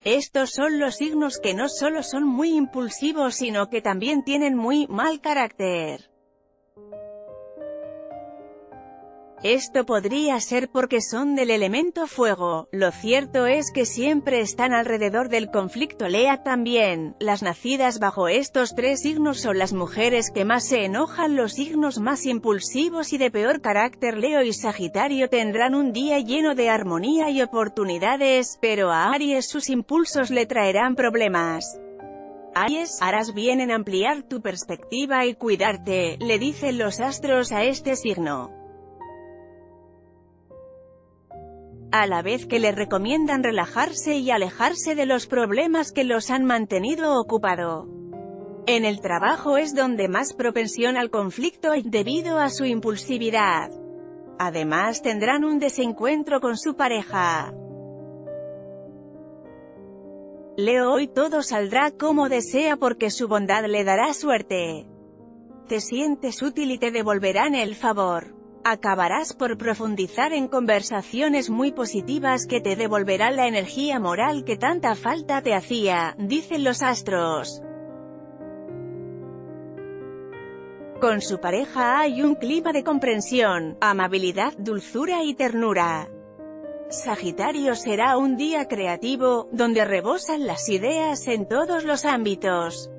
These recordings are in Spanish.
Estos son los signos que no solo son muy impulsivos sino que también tienen muy mal carácter. Esto podría ser porque son del elemento fuego. Lo cierto es que siempre están alrededor del conflicto. Lea también, las nacidas bajo estos tres signos son las mujeres que más se enojan, los signos más impulsivos y de peor carácter. Leo y Sagitario tendrán un día lleno de armonía y oportunidades, pero a Aries sus impulsos le traerán problemas. Aries, harás bien en ampliar tu perspectiva y cuidarte, le dicen los astros a este signo. A la vez que le recomiendan relajarse y alejarse de los problemas que los han mantenido ocupado. En el trabajo es donde más propensión al conflicto hay, debido a su impulsividad. Además tendrán un desencuentro con su pareja. Leo, hoy todo saldrá como desea porque su bondad le dará suerte. Te sientes útil y te devolverán el favor. Acabarás por profundizar en conversaciones muy positivas que te devolverán la energía moral que tanta falta te hacía, dicen los astros. Con su pareja hay un clima de comprensión, amabilidad, dulzura y ternura. Sagitario, será un día creativo, donde rebosan las ideas en todos los ámbitos.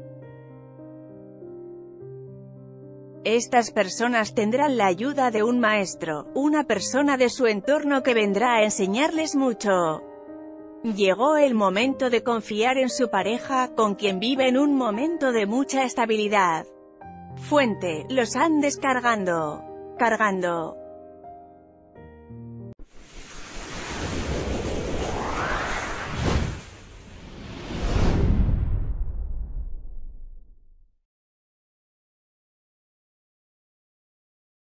Estas personas tendrán la ayuda de un maestro, una persona de su entorno que vendrá a enseñarles mucho. Llegó el momento de confiar en su pareja, con quien vive en un momento de mucha estabilidad. Fuente, los Andes cargando.